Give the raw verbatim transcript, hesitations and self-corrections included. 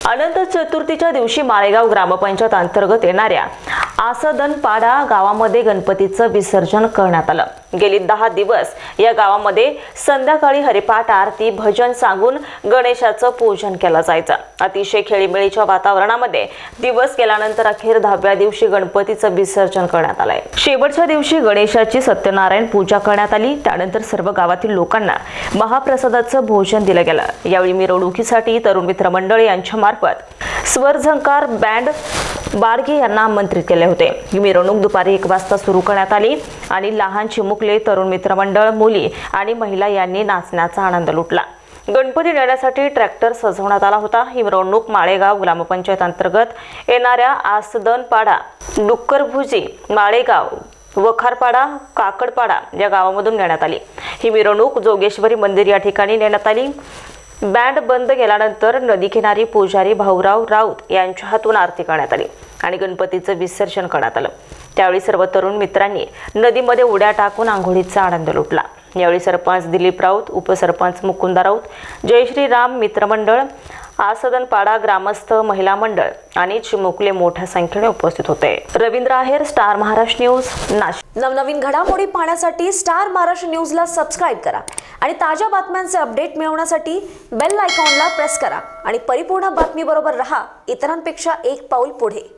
अनंत चतुर्थीच्या दिवशी माळेगाव ग्रामपंचायत अंतर्गत येणाऱ्या आसदनपाडा गावामध्ये गणपतीचं विसर्जन करण्यात आलं। गेली दहा दिवस या गावामध्ये संध्याकाळी हरिपाठ आरती भजन सांगून गणेशाचं पूजन केलं जायचं। अतिशय खेळीमेळीच्या वातावरणामध्ये दिवस गेल्यानंतर अखेर दहाव्या दिवशी गणपतीचं विसर्जन करण्यात आलंय। शेवटच्या दिवशी गणेशाची सत्यनारायण पूजा करण्यात आली। त्यानंतर सर्व गावातील लोकांना महाप्रसादाचं भोजन दिलं गेलं। यावेळी मिरवणुकीसाठी तरुण मित्र मंडळ यांच्या मार्फत स्वरझंकार बँड बाडगे यांना आमंत्रित केले होते। ही मिरवणूक दुपारी एक वाजता सुरू करण्यात आली आणि लहान चिमुकले, तरुण मित्रमंडळ, मुली आणि महिला यांनी नाचण्याचा आनंद लुटला। गणपती नेण्यासाठी ट्रॅक्टर सजवण्यात आला होता। ही मिरवणूक माळेगाव ग्रामपंचायत अंतर्गत येणाऱ्या आसदनपाडा, डुक्करभुजी, माळेगाव, वखारपाडा, काकडपाडा या गावामधून नेण्यात आली। ही मिरवणूक जोगेश्वरी मंदिर या ठिकाणी नेण्यात आली। बँड बंद केल्यानंतर नदीकिनारी पुजारी भाऊराव राऊत यांच्या हातून आरती करण्यात आली आणि गणपतीचं विसर्जन करण्यात आलं। त्यावेळी सर्व तरुण मित्रांनी नदीमध्ये उड्या टाकून आंघोळीचा आनंद लुटला। यावेळी सरपंच दिलीप राऊत, उपसरपंच मुकुंदा राऊत, जय श्रीराम मित्रमंडळ, आसदनपाडा ग्रामस्थ महिला मंडळ आणि चिमुकले मोठ्या संख्येने उपस्थित होते। Ravindra Aher, star Maharashtra news, Nashik. नवनवीन घडामोडी पाहण्यासाठी स्टार महाराष्ट्र न्यूजला सबस्क्राइब करा आणि ताज्या बातम्यांचे अपडेट मिळवण्यासाठी बेल आयकॉनला प्रेस करा आणि परिपूर्ण बातमी बरोबर रहा, इतरांपेक्षा एक पाऊल पुढे।